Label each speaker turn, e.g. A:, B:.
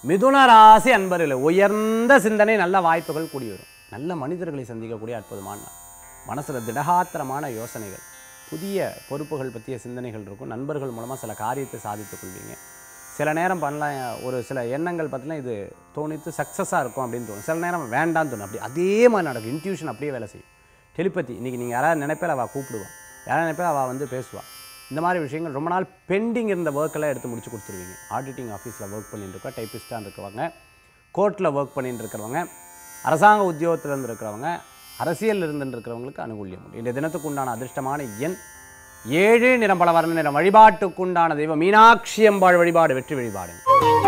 A: மிதுன ராசி அன்பர்களே, உயர்ந்த சிந்தனை, நல்ல வாய்ப்புகள் கூடி வரும். நல்ல மனிதர்களை சந்திக்கக்கூடிய அற்புதமான நாள். மனசில் திடகாத்திரமான யோசனைகள், புதிய பொறுப்புகள் பற்றிய சிந்தனைகள் இருக்கும். நண்பர்கள் மூலமாக சில காரியத்தை சாதித்துக் கொள்வீங்க. சில நேரம் பண்ணலாம், ஒரு சில எண்ணங்கள் பார்த்தீங்கன்னா இது தோணித்து சக்ஸஸாக இருக்கும் அப்படின்னு தோணும். சில நேரம் வேண்டான்னு தோணும். அப்படி அதே மாதிரி நடக்கும். இன்ட்யூஷன் அப்படியே வேலை செய்யும். டெலிபதி, இன்றைக்கி நீங்கள் யாராவது நினைப்பேல அவள் கூப்பிடுவான், யாராவது நினைப்பேல அவள் வந்து பேசுவாள். இந்த மாதிரி விஷயங்கள் ரொம்ப நாள் பெண்டிங் இருந்த ஒர்க்கெல்லாம் எடுத்து முடிச்சு கொடுத்துருவீங்க. ஆடிட்டிங் ஆஃபீஸில் ஒர்க் பண்ணிட்டு இருக்கா, டைப்பிஸ்டாக இருக்கிறவங்க, கோர்ட்டில் ஒர்க் பண்ணிட்டு இருக்கிறவங்க, அரசாங்க உத்தியோகத்தில் இருந்துருக்கிறவங்க, அரசியல் இருந்துருக்கிறவங்களுக்கு அனுகூல்யம் உண்டு. இந்த தினத்துக்கு உண்டான அதிர்ஷ்டமான எண் 7, நிறம் பல வர்ண நிறம். வழிபாட்டுக்குண்டான தெய்வம் மீனாட்சி அம்பாள் வழிபாடு வெற்றி வழிபாடு.